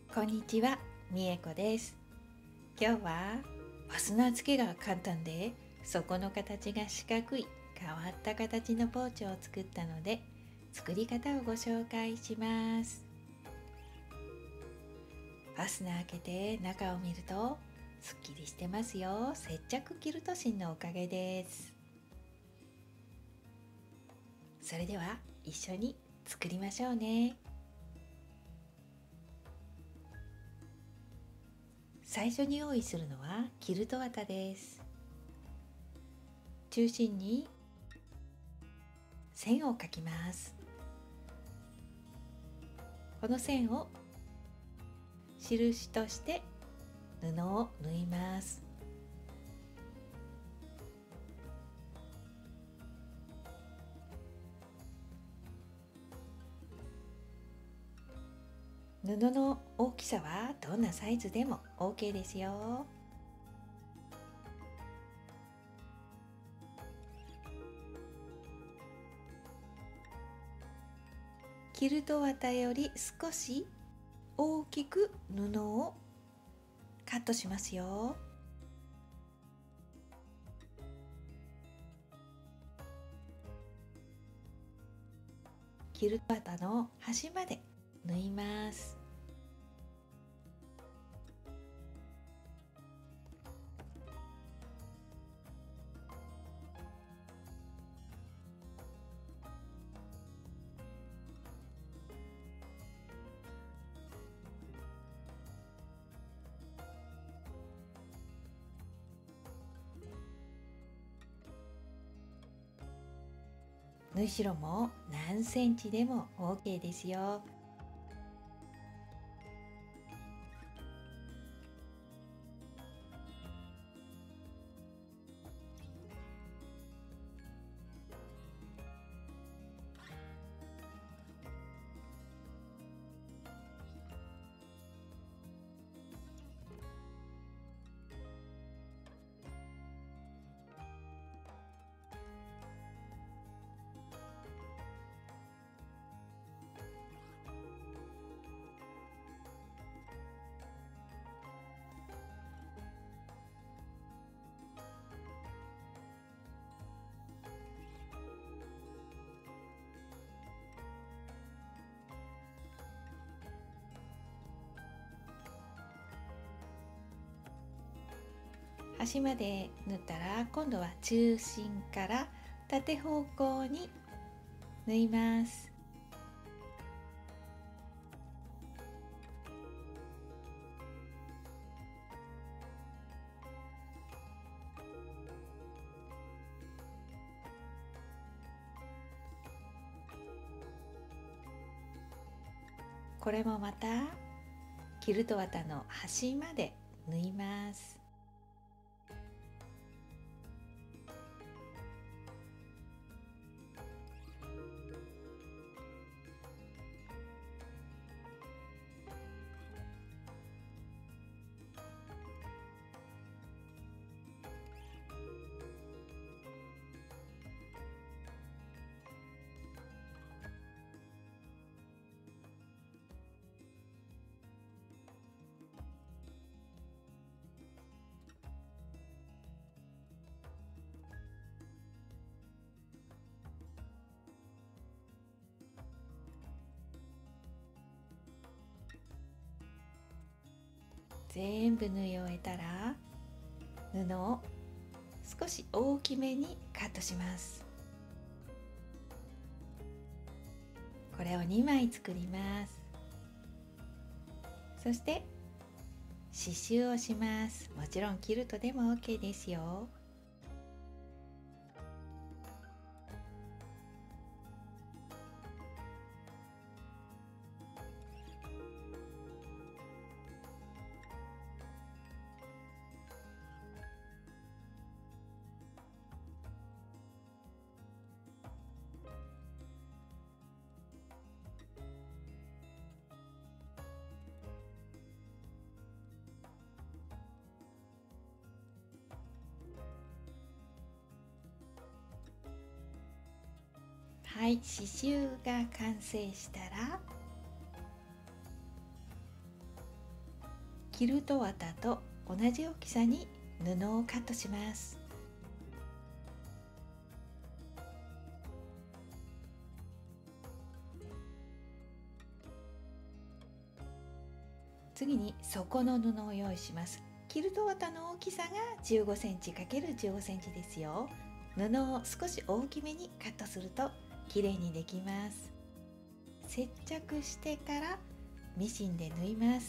こんにちは、みえこです。今日はファスナー付けが簡単で底の形が四角い変わった形のポーチを作ったので作り方をご紹介します。ファスナー開けて中を見るとすっきりしてますよ。接着キルト芯のおかげです。それでは一緒に作りましょうね。最初に用意するのはキルト綿です。中心に線を描きます。この線を印として布を縫います。布の大きさはどんなサイズでも OK ですよ。キルト綿より少し大きく布をカットしますよ。キルト綿の端まで縫います。縫い代も何センチでも OK ですよ。端まで縫ったら今度は中心から縦方向に縫います。これもまたキルト綿の端まで縫います。全部縫い終えたら布を少し大きめにカットします。これを2枚作ります。そして刺繍をします。もちろんキルトでも OK ですよ。はい、刺繍が完成したらキルト綿と同じ大きさに布をカットします。次に底の布を用意します。キルト綿の大きさが15センチ ×15 センチですよ。布を少し大きめにカットするときれいにできます。接着してからミシンで縫います。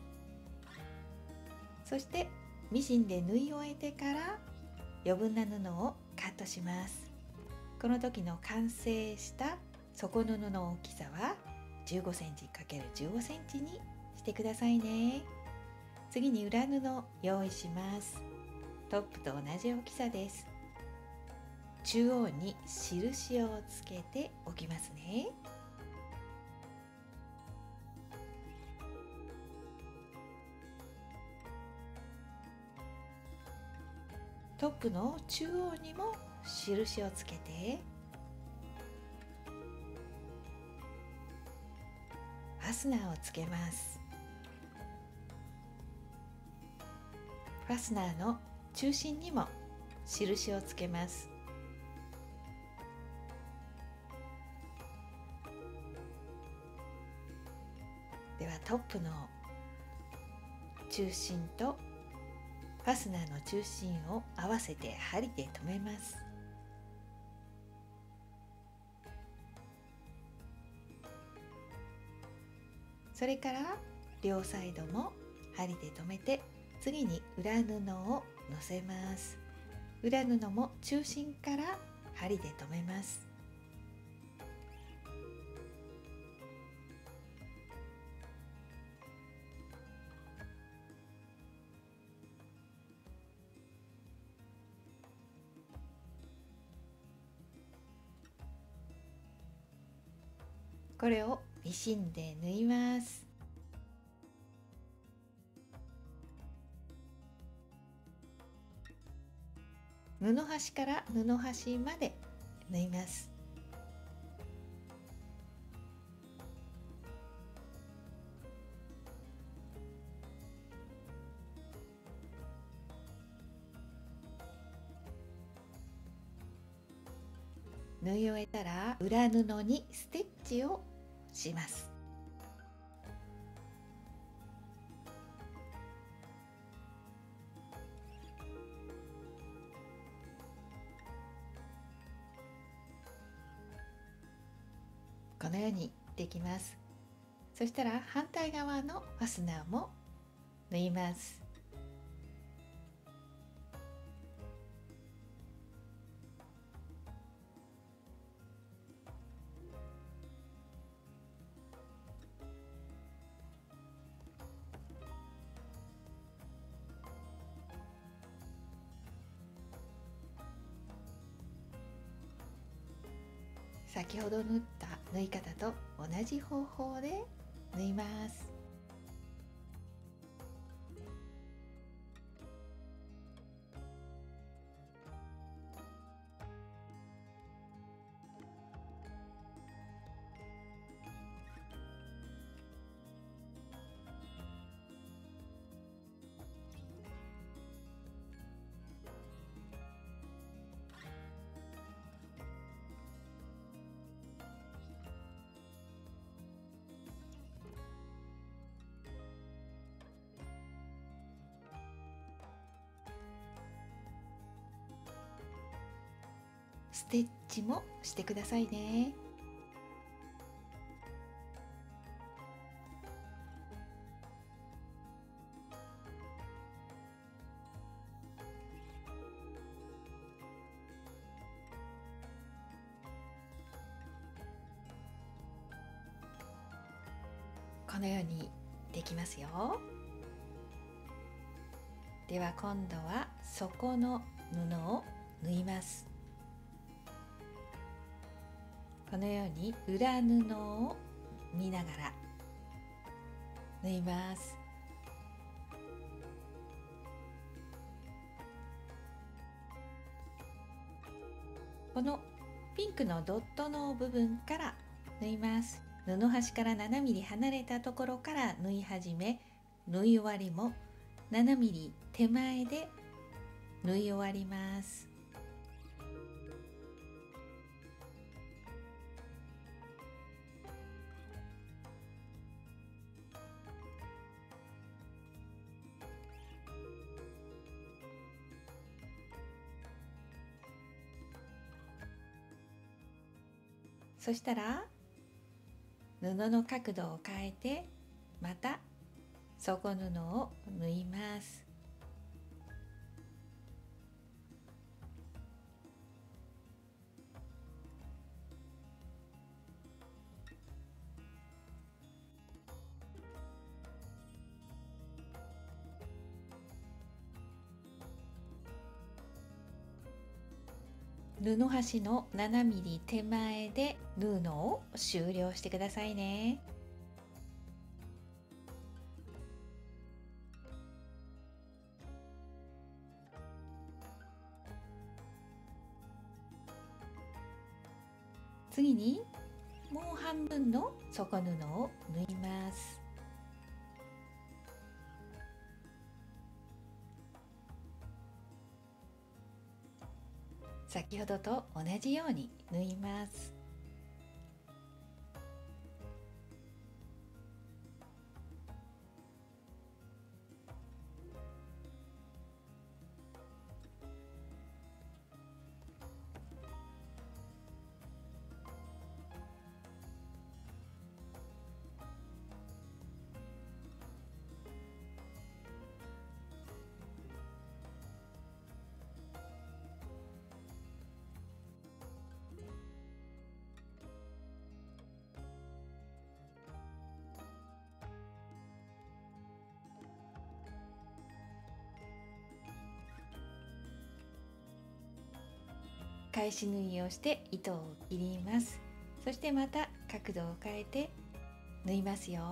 そしてミシンで縫い終えてから余分な布をカットします。この時の完成した底の布の大きさは15センチ ×15 センチにしてくださいね。次に裏布を用意します。トップと同じ大きさです。中央に印をつけておきますね。トップの中央にも印をつけて、ファスナーをつけます。ファスナーの中心にも印をつけます。ではトップの中心とファスナーの中心を合わせて針で留めます。それから両サイドも針で留めて、次に裏布をのせます。裏布も中心から針で留めます。これをミシンで縫います。布端から布端まで縫います。縫い終えたら裏布にステッチをします。このようにできます。そしたら反対側のファスナーも縫います。先ほど縫った縫い方と同じ方法で縫います。ステッチもしてくださいね。このようにできますよ。では今度は底の布を縫います。このように裏布を見ながら縫います。このピンクのドットの部分から縫います。布端から7ミリ離れたところから縫い始め、 縫い終わりも7ミリ手前で縫い終わります。そしたら布の角度を変えてまた底布を縫います。布端の7ミリ手前で縫うのを終了してくださいね。次にもう半分の底布を縫います。先ほどと同じように縫います。返し縫いをして糸を切ります。そしてまた角度を変えて縫いますよ。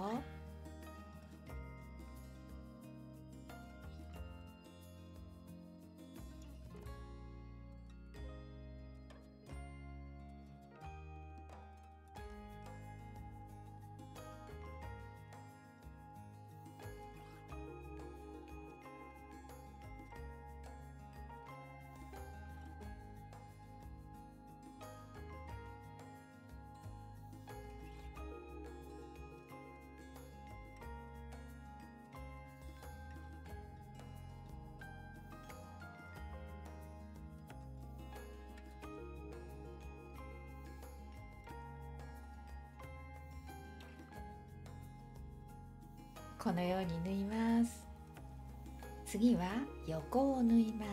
このように縫います。次は横を縫います。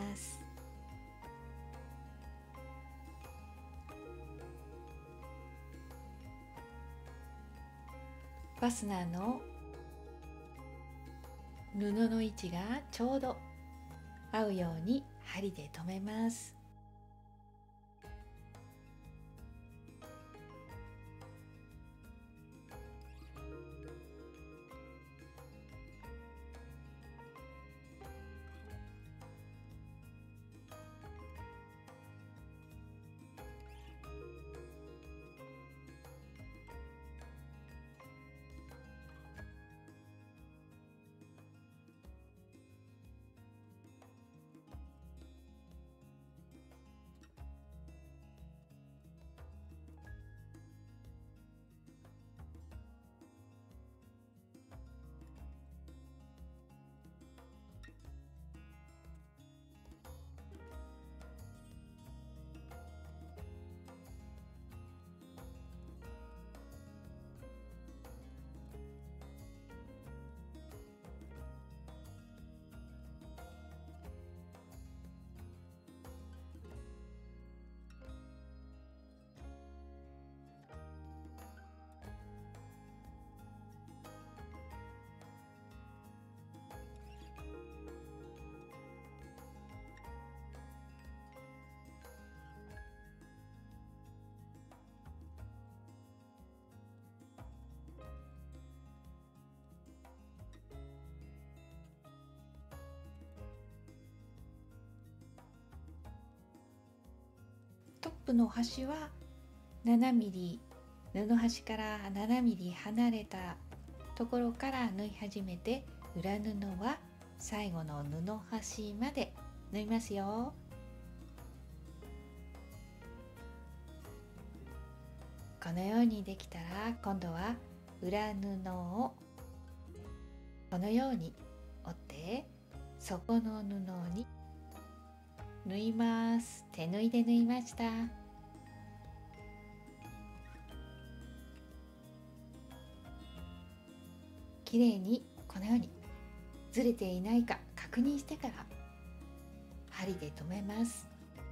ファスナーの布の位置がちょうど合うように針で留めます。トップの端は7ミリ、布端から7ミリ離れたところから縫い始めて裏布は最後の布端まで縫いますよ。このようにできたら、今度は裏布をこのように折って底の布に縫います。手縫いで縫いました。きれいにこのようにずれていないか確認してから針で留めます。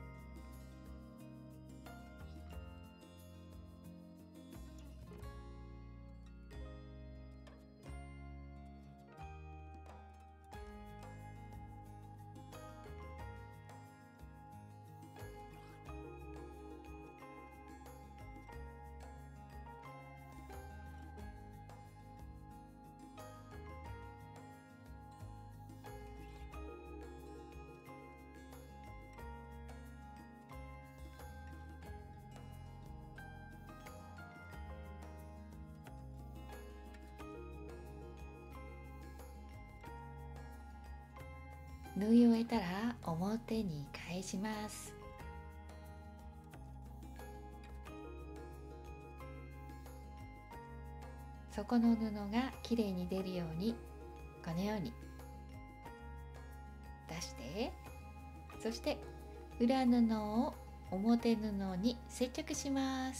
縫い終えたら表に返します。底の布がきれいに出るようにこのように出して、そして裏布を表布に接着します。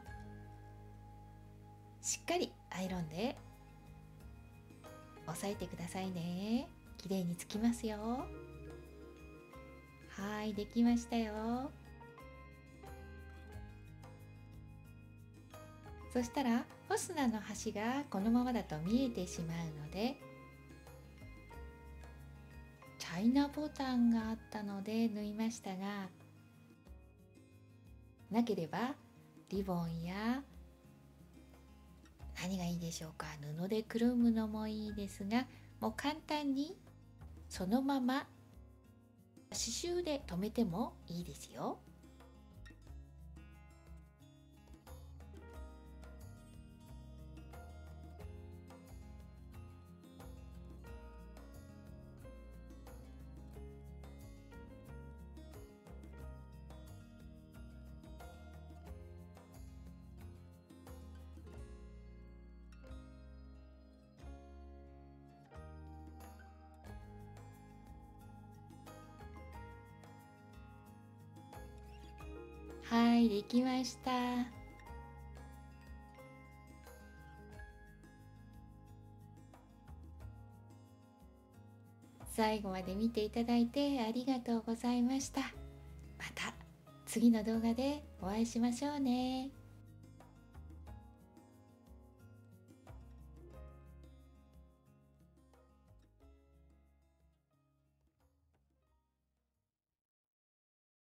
しっかりアイロンで押さえてくださいね。きれいにつきますよ。はい、できましたよ。そしたらファスナーの端がこのままだと見えてしまうので、チャイナボタンがあったので縫いましたが、なければリボンや何がいいでしょうか、布でくるむのもいいですが、もう簡単にそのまま刺繍で留めてもいいですよ。はい、できました。最後まで見ていただいてありがとうございました。また次の動画でお会いしましょうね。